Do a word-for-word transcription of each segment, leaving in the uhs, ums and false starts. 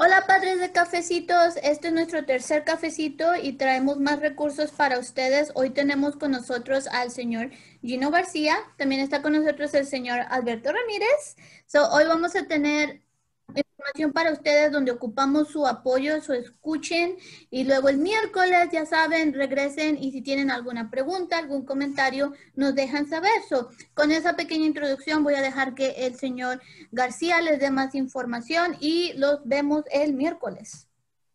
Hola padres de cafecitos, este es nuestro tercer cafecito y traemos más recursos para ustedes. Hoy tenemos con nosotros al señor Gino García, también está con nosotros el señor Alberto Ramírez. So, hoy vamos a tener información para ustedes donde ocupamos su apoyo, su escuchen y luego el miércoles, ya saben, regresen y si tienen alguna pregunta, algún comentario, nos dejan saber. So, con esa pequeña introducción voy a dejar que el señor García les dé más información y los vemos el miércoles.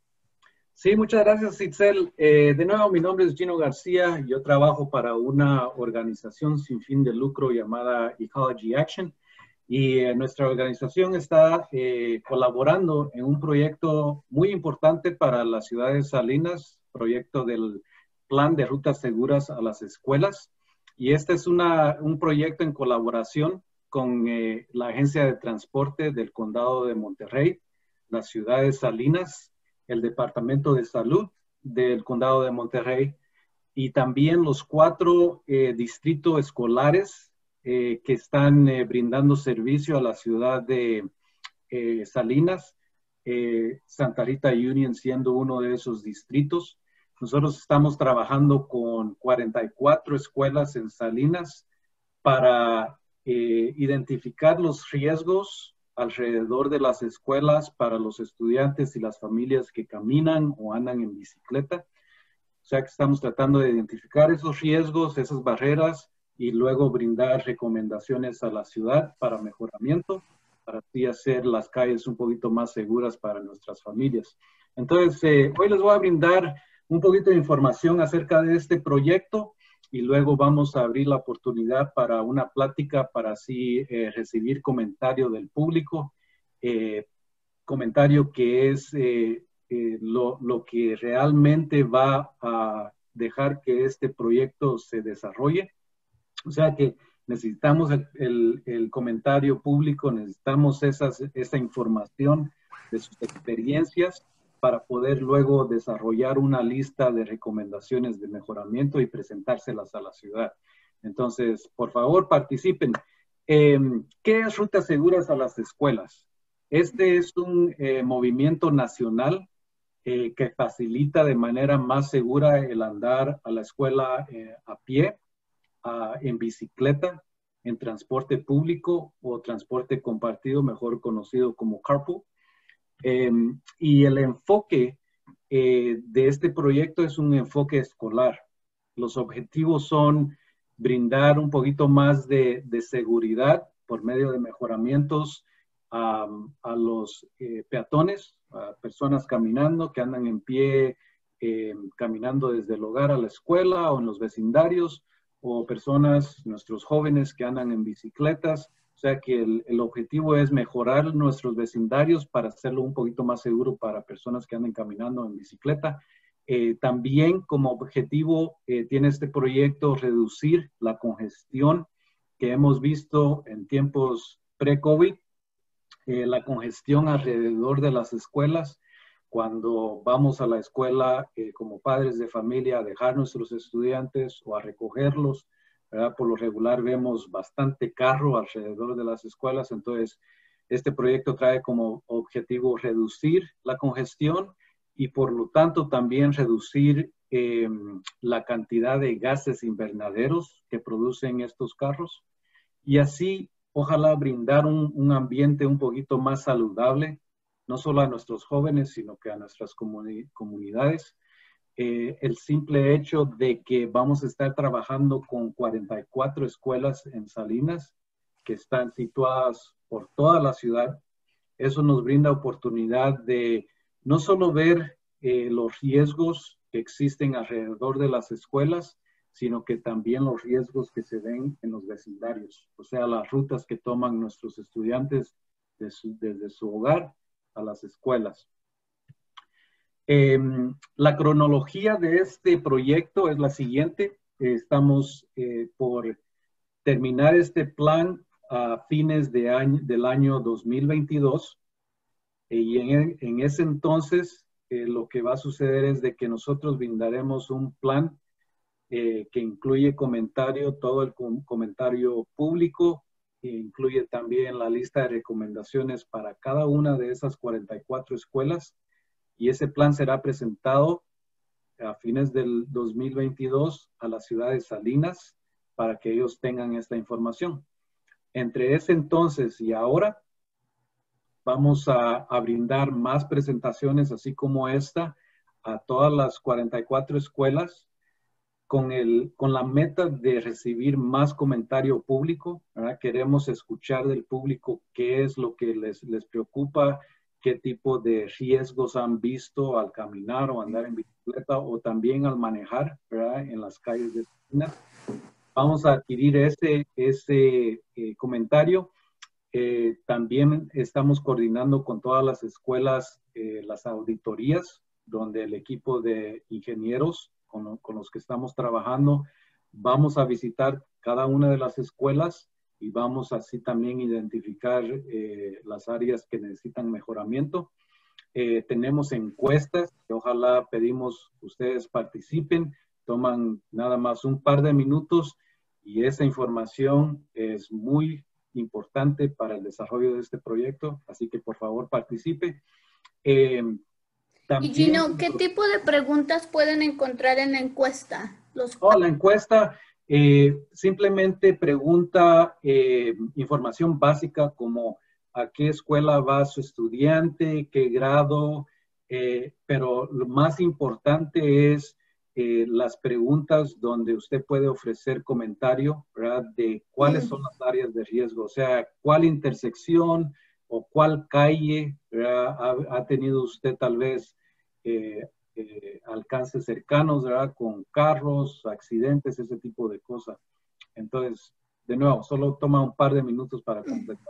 Sí, muchas gracias, Itzel. Eh, de nuevo, mi nombre es Gino García. Yo trabajo para una organización sin fin de lucro llamada Ecology Action. Y eh, nuestra organización está eh, colaborando en un proyecto muy importante para la ciudad de Salinas, proyecto del Plan de Rutas Seguras a las Escuelas. Y este es una, un proyecto en colaboración con eh, la Agencia de Transporte del Condado de Monterrey, la ciudad de Salinas, el Departamento de Salud del Condado de Monterrey y también los cuatro eh, distritos escolares eh, que están eh, brindando servicio a la ciudad de eh, Salinas, eh, Santa Rita Union siendo uno de esos distritos. Nosotros estamos trabajando con cuarenta y cuatro escuelas en Salinas para eh, identificar los riesgos alrededor de las escuelas para los estudiantes y las familias que caminan o andan en bicicleta. O sea que estamos tratando de identificar esos riesgos, esas barreras y luego brindar recomendaciones a la ciudad para mejoramiento, para así hacer las calles un poquito más seguras para nuestras familias. Entonces, eh, hoy les voy a brindar un poquito de información acerca de este proyecto y luego vamos a abrir la oportunidad para una plática para así eh, recibir comentario del público, eh, comentario que es eh, eh, lo, lo que realmente va a dejar que este proyecto se desarrolle. O sea que necesitamos el, el, el comentario público, necesitamos esas, esa información de sus experiencias para poder luego desarrollar una lista de recomendaciones de mejoramiento y presentárselas a la ciudad. Entonces, por favor, participen. Eh, ¿Qué es Rutas Seguras a las Escuelas? Este es un eh, movimiento nacional eh, que facilita de manera más segura el andar a la escuela eh, a pie, a, en bicicleta, en transporte público o transporte compartido, mejor conocido como carpool. Eh, y el enfoque eh, de este proyecto es un enfoque escolar. Los objetivos son brindar un poquito más de, de seguridad por medio de mejoramientos a, a los eh, peatones, a personas caminando, que andan en pie, eh, caminando desde el hogar a la escuela o en los vecindarios, o personas, nuestros jóvenes que andan en bicicletas. O sea que el, el objetivo es mejorar nuestros vecindarios para hacerlo un poquito más seguro para personas que anden caminando en bicicleta. Eh, también como objetivo eh, tiene este proyecto reducir la congestión que hemos visto en tiempos pre-COVID, eh, la congestión alrededor de las escuelas. Cuando vamos a la escuela eh, como padres de familia a dejar nuestros estudiantes o a recogerlos, ¿verdad? Por lo regular vemos bastante carro alrededor de las escuelas, entonces este proyecto trae como objetivo reducir la congestión y por lo tanto también reducir eh, la cantidad de gases invernaderos que producen estos carros y así ojalá brindar un, un ambiente un poquito más saludable, no solo a nuestros jóvenes, sino que a nuestras comuni- comunidades. Eh, el simple hecho de que vamos a estar trabajando con cuarenta y cuatro escuelas en Salinas que están situadas por toda la ciudad, eso nos brinda oportunidad de no solo ver eh, los riesgos que existen alrededor de las escuelas, sino que también los riesgos que se ven en los vecindarios, o sea, las rutas que toman nuestros estudiantes de su, desde su hogar a las escuelas. Eh, la cronología de este proyecto es la siguiente. Eh, estamos eh, por terminar este plan a fines de año, del año dos mil veintidós eh, y en, en ese entonces eh, lo que va a suceder es de que nosotros brindaremos un plan eh, que incluye comentario, todo el com comentario público incluye también la lista de recomendaciones para cada una de esas cuarenta y cuatro escuelas, y ese plan será presentado a fines del dos mil veintidós a la ciudad de Salinas para que ellos tengan esta información. Entre ese entonces y ahora, vamos a, a brindar más presentaciones, así como esta, a todas las cuarenta y cuatro escuelas, con, el, con la meta de recibir más comentario público, ¿verdad? Queremos escuchar del público qué es lo que les, les preocupa, qué tipo de riesgos han visto al caminar o andar en bicicleta o también al manejar, ¿verdad? En las calles de Salinas. Vamos a adquirir ese, ese eh, comentario. Eh, también estamos coordinando con todas las escuelas eh, las auditorías, donde el equipo de ingenieros con, con los que estamos trabajando, vamos a visitar cada una de las escuelas y vamos así también identificar eh, las áreas que necesitan mejoramiento. Eh, tenemos encuestas que ojalá pedimos ustedes participen, toman nada más un par de minutos y esa información es muy importante para el desarrollo de este proyecto, así que por favor participe. Eh, Y Gino, ¿qué tipo de preguntas pueden encontrar en la encuesta? Los... Oh, la encuesta eh, simplemente pregunta eh, información básica como a qué escuela va su estudiante, qué grado, eh, pero lo más importante es eh, las preguntas donde usted puede ofrecer comentario, ¿verdad? De cuáles son las áreas de riesgo, o sea, cuál intersección o cuál calle ha, ha tenido usted tal vez eh, eh, alcances cercanos, ¿verdad? Con carros, accidentes, ese tipo de cosas. Entonces, de nuevo, solo toma un par de minutos para completar.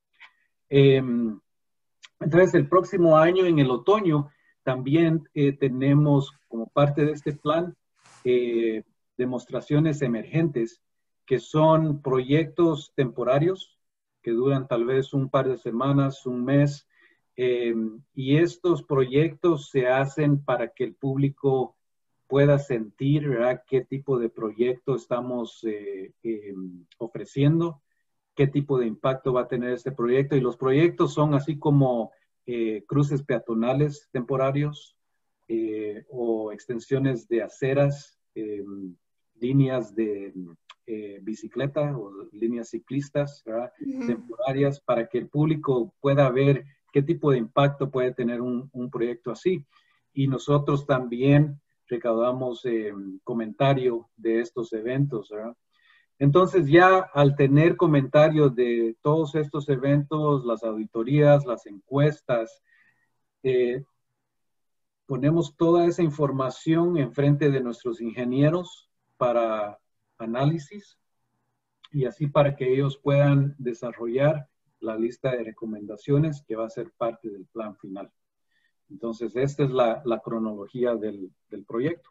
Eh, entonces, el próximo año, en el otoño, también eh, tenemos como parte de este plan eh, demostraciones emergentes, que son proyectos temporarios que duran tal vez un par de semanas, un mes, eh, y estos proyectos se hacen para que el público pueda sentir, ¿verdad?, qué tipo de proyecto estamos eh, eh, ofreciendo, qué tipo de impacto va a tener este proyecto. Y los proyectos son así como eh, cruces peatonales temporarios eh, o extensiones de aceras, eh, líneas de eh, bicicleta o líneas ciclistas, ¿verdad? Uh-huh. Temporarias, para que el público pueda ver qué tipo de impacto puede tener un, un proyecto así. Y nosotros también recaudamos eh, comentario de estos eventos, ¿verdad? Entonces ya al tener comentarios de todos estos eventos, las auditorías, las encuestas, eh, ponemos toda esa información en frente de nuestros ingenieros para análisis y así para que ellos puedan desarrollar la lista de recomendaciones que va a ser parte del plan final. Entonces, esta es la, la cronología del, del proyecto.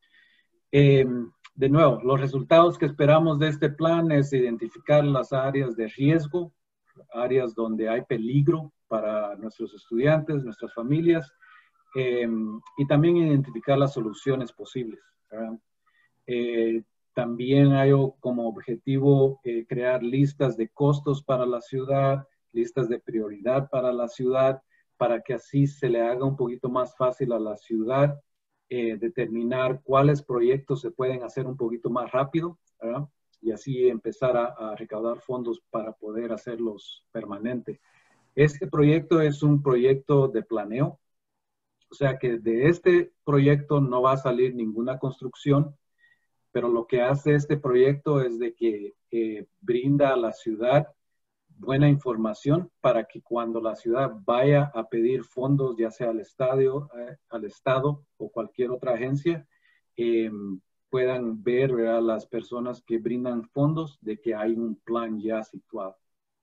Eh, de nuevo, los resultados que esperamos de este plan es identificar las áreas de riesgo, áreas donde hay peligro para nuestros estudiantes, nuestras familias, eh, y también identificar las soluciones posibles, ¿verdad? Eh, también hay como objetivo eh, crear listas de costos para la ciudad, listas de prioridad para la ciudad, para que así se le haga un poquito más fácil a la ciudad eh, determinar cuáles proyectos se pueden hacer un poquito más rápido, ¿verdad? Y así empezar a, a recaudar fondos para poder hacerlos permanentes. Este proyecto es un proyecto de planeo, o sea que de este proyecto no va a salir ninguna construcción, pero lo que hace este proyecto es de que eh, brinda a la ciudad buena información para que cuando la ciudad vaya a pedir fondos, ya sea al estadio, eh, al Estado o cualquier otra agencia, eh, puedan ver, ¿verdad?, las personas que brindan fondos de que hay un plan ya situado.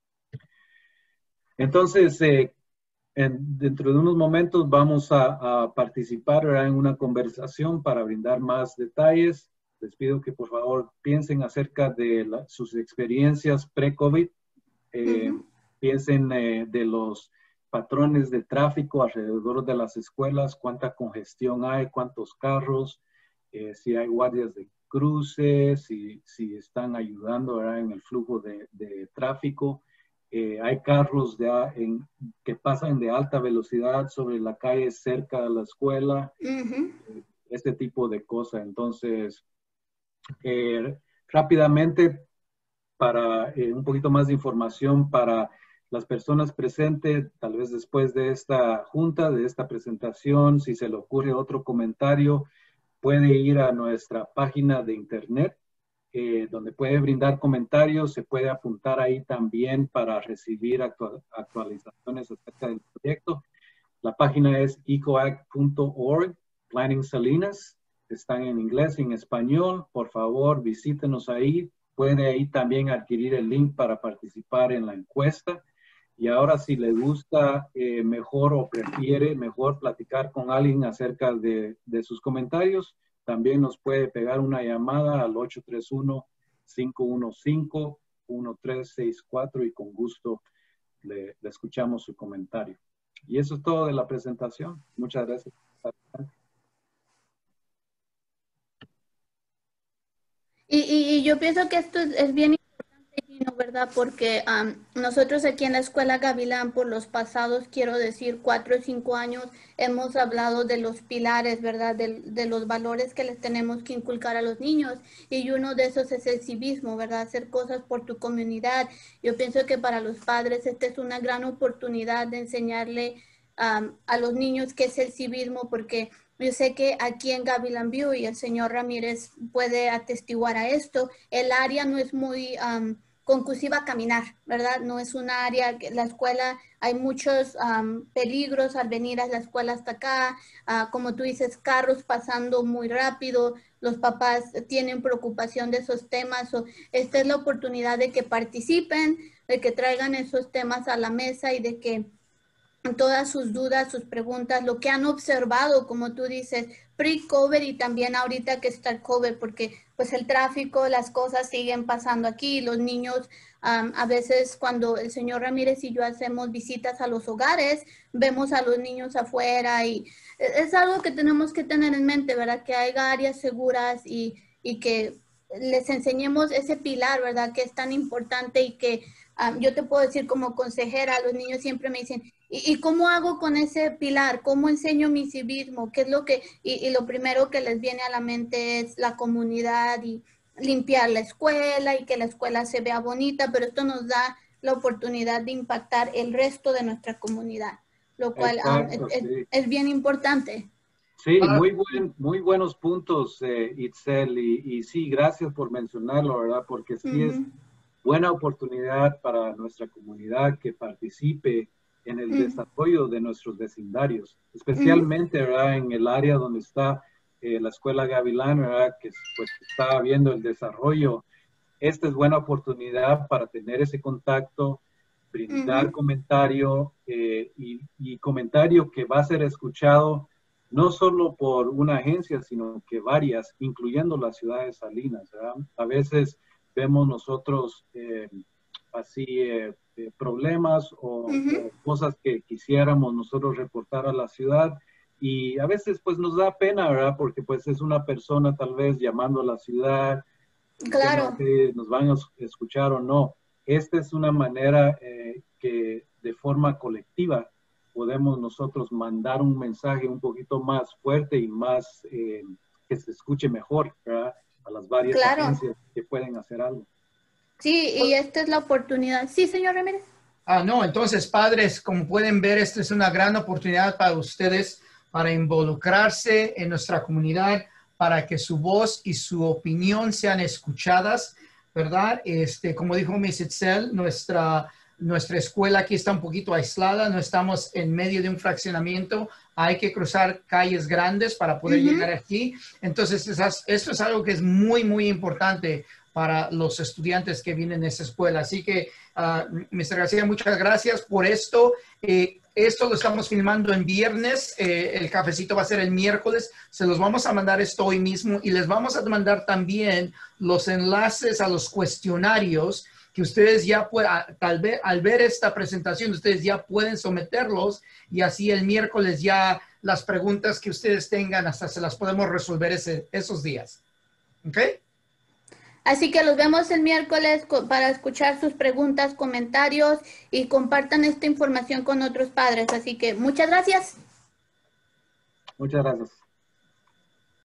Entonces, eh, en, dentro de unos momentos vamos a, a participar, ¿verdad?, en una conversación para brindar más detalles. Les pido que por favor piensen acerca de la, sus experiencias pre-COVID. Eh, uh-huh. Piensen eh, de los patrones de tráfico alrededor de las escuelas, cuánta congestión hay, cuántos carros, eh, si hay guardias de cruces, si, si están ayudando, ¿verdad?, en el flujo de, de tráfico. Eh, hay carros de, en, que pasan de alta velocidad sobre la calle cerca de la escuela, Ujú. eh, este tipo de cosas. Entonces, eh, rápidamente, para eh, un poquito más de información para las personas presentes, tal vez después de esta junta, de esta presentación, si se le ocurre otro comentario, puede ir a nuestra página de internet, eh, donde puede brindar comentarios, se puede apuntar ahí también para recibir actual, actualizaciones acerca del proyecto. La página es ecoact punto org, Planning Salinas, están en inglés y en español. Por favor, visítenos ahí. Puede ahí también adquirir el link para participar en la encuesta. Y ahora, si le gusta eh, mejor o prefiere mejor platicar con alguien acerca de, de sus comentarios, también nos puede pegar una llamada al ocho tres uno, cinco uno cinco, uno tres seis cuatro y con gusto le, le escuchamos su comentario. Y eso es todo de la presentación. Muchas gracias. Y, y, y yo pienso que esto es, es bien importante, Gino, ¿verdad? Porque um, nosotros aquí en la Escuela Gavilán, por los pasados, quiero decir, cuatro o cinco años, hemos hablado de los pilares, ¿verdad? De, de los valores que les tenemos que inculcar a los niños. Y uno de esos es el civismo, ¿verdad? Hacer cosas por tu comunidad. Yo pienso que para los padres esta es una gran oportunidad de enseñarle um, a los niños qué es el civismo, porque yo sé que aquí en Gavilán View, y el señor Ramírez puede atestiguar a esto, el área no es muy um, conclusiva a caminar, ¿verdad? No es un área, que la escuela, hay muchos um, peligros al venir a la escuela hasta acá, uh, como tú dices, carros pasando muy rápido, los papás tienen preocupación de esos temas, o esta es la oportunidad de que participen, de que traigan esos temas a la mesa y de que todas sus dudas, sus preguntas, lo que han observado, como tú dices, pre-COVID y también ahorita que está el COVID, porque pues el tráfico, las cosas siguen pasando aquí, los niños, um, a veces cuando el señor Ramírez y yo hacemos visitas a los hogares, vemos a los niños afuera y es algo que tenemos que tener en mente, ¿verdad? Que haya áreas seguras y, y que les enseñemos ese pilar, ¿verdad? Que es tan importante y que um, yo te puedo decir como consejera, los niños siempre me dicen, ¿y, y cómo hago con ese pilar? ¿Cómo enseño mi civismo? ¿Qué es lo que, y, y lo primero que les viene a la mente es la comunidad y limpiar la escuela y que la escuela se vea bonita, pero esto nos da la oportunidad de impactar el resto de nuestra comunidad, lo cual um, Exacto, es, sí. es bien importante. Sí, Ah, muy, buen, muy buenos puntos, eh, Itzel, y, y sí, gracias por mencionarlo, ¿verdad? Porque sí es Uh-huh. buena oportunidad para nuestra comunidad que participe en el Uh-huh. desarrollo de nuestros vecindarios, Uh-huh. especialmente, ¿verdad?, en el área donde está eh, la Escuela Gavilán, ¿verdad?, que pues está viendo el desarrollo. Esta es buena oportunidad para tener ese contacto, brindar Uh-huh. comentario eh, y, y comentario que va a ser escuchado no solo por una agencia, sino que varias, incluyendo la ciudad de Salinas, ¿verdad? A veces vemos nosotros eh, así eh, eh, problemas o, Uh-huh. o cosas que quisiéramos nosotros reportar a la ciudad y a veces pues nos da pena, ¿verdad? Porque pues es una persona tal vez llamando a la ciudad, diciendo Claro. que nos van a escuchar o no. Esta es una manera eh, que de forma colectiva podemos nosotros mandar un mensaje un poquito más fuerte y más eh, que se escuche mejor, ¿verdad?, a las varias Claro. agencias que pueden hacer algo. Sí, y esta es la oportunidad. Sí, señor Ramírez. Ah, no, entonces, padres, como pueden ver, esta es una gran oportunidad para ustedes para involucrarse en nuestra comunidad, para que su voz y su opinión sean escuchadas, ¿verdad? Este, como dijo Miss Itzel, nuestra, nuestra escuela aquí está un poquito aislada, no estamos en medio de un fraccionamiento, hay que cruzar calles grandes para poder Uh-huh. llegar aquí. Entonces, esas, esto es algo que es muy, muy importante para los estudiantes que vienen a esa escuela. Así que, uh, mister García, muchas gracias por esto. Eh, esto lo estamos filmando en viernes. Eh, el cafecito va a ser el miércoles. Se los vamos a mandar esto hoy mismo y les vamos a mandar también los enlaces a los cuestionarios que ustedes ya puedan, tal vez al ver esta presentación, ustedes ya pueden someterlos y así el miércoles ya las preguntas que ustedes tengan hasta se las podemos resolver ese, esos días. ¿Ok? Así que los vemos el miércoles para escuchar sus preguntas, comentarios y compartan esta información con otros padres. Así que muchas gracias. Muchas gracias.